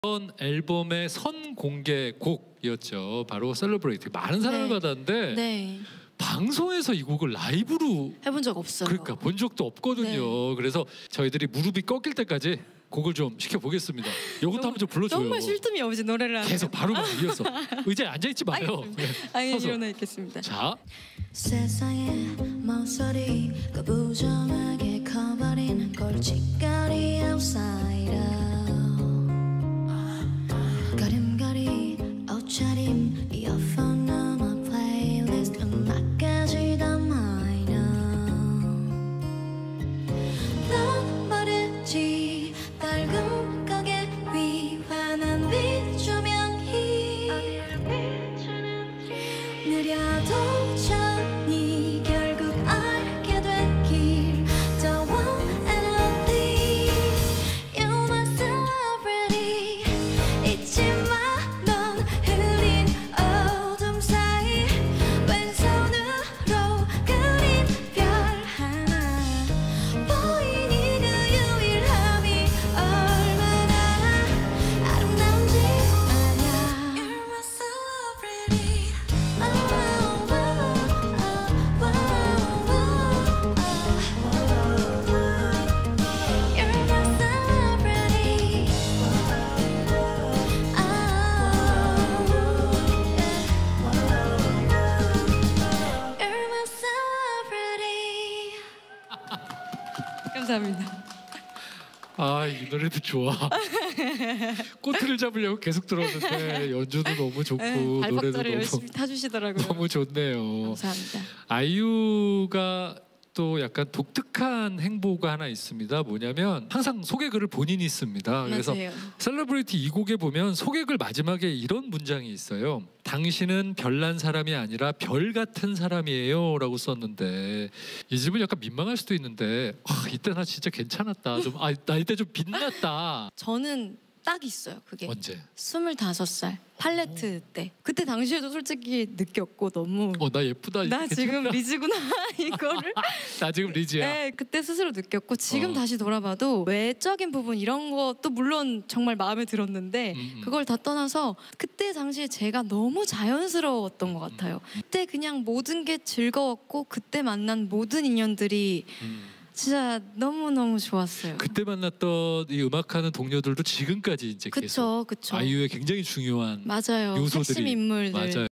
이번 앨범의 선공개곡이었죠. 바로 셀러브레이트. 많은 사랑을 네. 받았는데 네. 방송에서 이 곡을 라이브로 해본 적 없어요. 그러니까 본 적도 없거든요. 네. 그래서 저희들이 무릎이 꺾일 때까지 곡을 좀 시켜보겠습니다. 이것도 한번 좀 불러줘요. 정말 쉴 틈이 없이 노래를 하네요. 계속 바로 이어서 의자에 앉아있지 마요. 아니 서서. 일어나 있겠습니다. 자, 세상의 목소리가 부정하게 커버린 골칫거리 아웃사이더 걸음걸이 옷차림 이어폰 넘어 플레이리스트 음악까지 다 마이너 넌 모르지 밝은 거게 위환한 빛조명이 느려도 천이 결국 알게 된 길 Don't want anything You're my celebrity 잊지 마 넌 흐린 어둠 사이 왼손으로 그린 별 하나 보이니 그 유일함이 얼마나 아름다운지 아냐 You're my celebrity 감사합니다. 아, 이 노래도 좋아. 꼬투리를 잡으려고 계속 들었는데 연주도 너무 좋고 노래도 발박자를 너무 열심히 타주시더라고요. 너무 좋네요. 감사합니다. 아이유가 또 약간 독특한 행보가 하나 있습니다. 뭐냐면 항상 소개글을 본인이 씁니다. 그래서 맞아요. 셀러브리티 이 곡에 보면 소개글 마지막에 이런 문장이 있어요. 당신은 별난 사람이 아니라 별 같은 사람이에요 라고 썼는데 이 집은 약간 민망할 수도 있는데 이때 나 진짜 괜찮았다. 나 이때 좀 빛났다. 저는 딱 있어요. 그게 언제? 25살 팔레트 때. 그때 당시에도 솔직히 느꼈고 너무 나 예쁘다. 나 지금 리즈구나 이거를 나 지금 리즈야. 네, 그때 스스로 느꼈고 지금 어. 다시 돌아봐도 외적인 부분 이런 것도 물론 정말 마음에 들었는데 그걸 다 떠나서 그때 당시에 제가 너무 자연스러웠던 것 같아요. 그때 그냥 모든 게 즐거웠고 그때 만난 모든 인연들이 진짜 너무너무 좋았어요. 그때 만났던 이 음악하는 동료들도 지금까지 이제 계속 그쵸. 아이유의 굉장히 중요한 맞아요. 요소들이 핵심 인물들. 맞아요.